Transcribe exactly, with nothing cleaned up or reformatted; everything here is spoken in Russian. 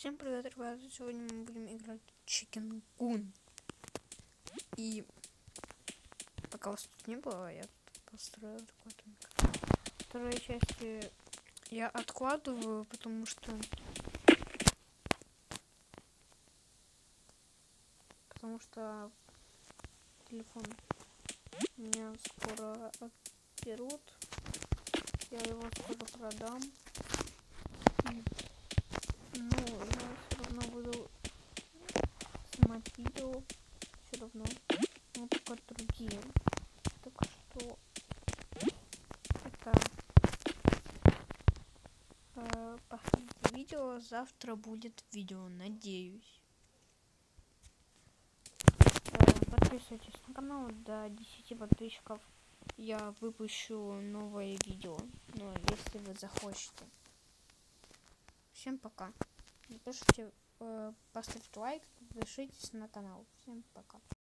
Всем привет, ребята! Сегодня мы будем играть в Chicken Gun. И пока вас тут не было, я тут построил такой домик. Второй части я откладываю, потому что потому что телефон меня скоро отберут. Я его скоро продам. И, ну, я все равно буду снимать видео. Все равно. Но только другие. Так что это э, последнее видео. Завтра будет видео, надеюсь. Э, подписывайтесь на канал, до десяти подписчиков я выпущу новое видео. Но если вы захочете. Всем пока. Напишите, э, поставьте лайк, подпишитесь на канал. Всем пока.